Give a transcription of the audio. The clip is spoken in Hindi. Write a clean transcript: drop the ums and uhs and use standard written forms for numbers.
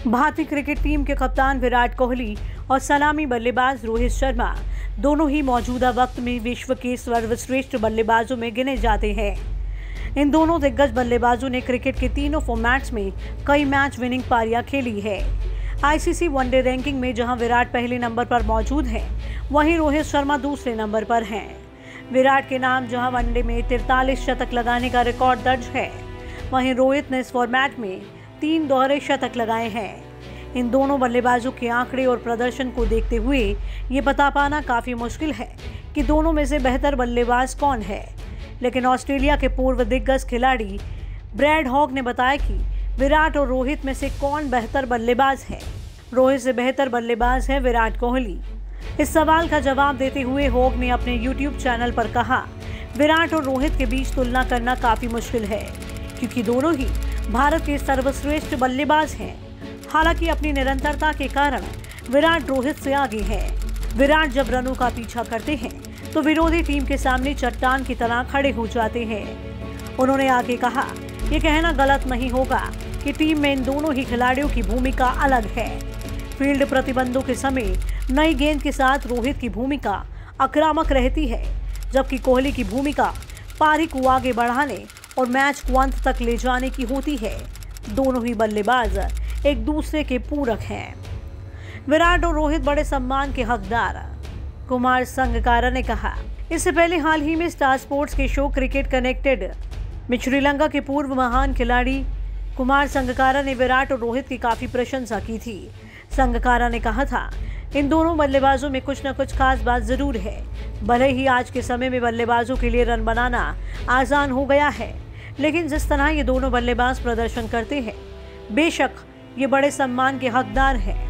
भारतीय क्रिकेट टीम के कप्तान विराट कोहली और सलामी बल्लेबाज रोहित शर्मा दोनों ही मौजूदा वक्त में विश्व के सर्वश्रेष्ठ बल्लेबाजों में गिने जाते हैं। इन दोनों दिग्गज बल्लेबाजों ने क्रिकेट के तीनों फॉर्मेट्स में कई मैच विनिंग पारियां खेली है। आईसीसी वनडे रैंकिंग में जहां विराट पहले नंबर पर मौजूद हैं, वहीं रोहित शर्मा दूसरे नंबर पर हैं। विराट के नाम जहां वनडे में 43 शतक लगाने का रिकॉर्ड दर्ज है, वहीं रोहित ने इस फॉर्मेट में 3 दोहरे शतक लगाए हैं। इन दोनों बल्लेबाजों के आंकड़े और प्रदर्शन को देखते हुए ये बता पाना काफ़ी मुश्किल है कि दोनों में से बेहतर बल्लेबाज कौन है, लेकिन ऑस्ट्रेलिया के पूर्व दिग्गज खिलाड़ी ब्रैड हॉग ने बताया कि विराट और रोहित में से कौन बेहतर बल्लेबाज है। रोहित से बेहतर बल्लेबाज है विराट कोहली। इस सवाल का जवाब देते हुए हॉग ने अपने यूट्यूब चैनल पर कहा, विराट और रोहित के बीच तुलना करना काफ़ी मुश्किल है क्योंकि दोनों ही भारत के सर्वश्रेष्ठ बल्लेबाज हैं। हालांकि अपनी निरंतरता के कारण विराट रोहित से आगे हैं। विराट जब रनों का पीछा करते हैं तो विरोधी टीम के सामने चट्टान की तरह खड़े हो जाते हैं। उन्होंने आगे कहा, ये कहना गलत नहीं होगा कि टीम में इन दोनों ही खिलाड़ियों की भूमिका अलग है। फील्ड प्रतिबंधों के समय नई गेंद के साथ रोहित की भूमिका आक्रामक रहती है, जबकि कोहली की भूमिका पारी को आगे बढ़ाने और मैच को अंत तक ले जाने की होती है। दोनों ही बल्लेबाज एक दूसरे के पूरक हैं। विराट और रोहित बड़े सम्मान के हकदार, कुमार संगकारा ने कहा। इससे पहले हाल ही में स्टार स्पोर्ट्स के शो क्रिकेट कनेक्टेड में श्रीलंका के पूर्व महान खिलाड़ी कुमार संगकारा ने विराट और रोहित की काफ़ी प्रशंसा की थी। संगकारा ने कहा था, इन दोनों बल्लेबाजों में कुछ न कुछ खास बात ज़रूर है। भले ही आज के समय में बल्लेबाजों के लिए रन बनाना आसान हो गया है, लेकिन जिस तरह ये दोनों बल्लेबाज प्रदर्शन करते हैं, बेशक ये बड़े सम्मान के हकदार हैं।